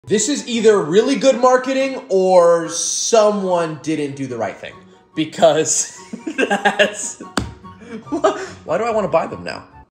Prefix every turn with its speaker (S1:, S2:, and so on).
S1: This is either really good marketing or someone didn't do the right thing. Because that's... Why do I want to buy them now?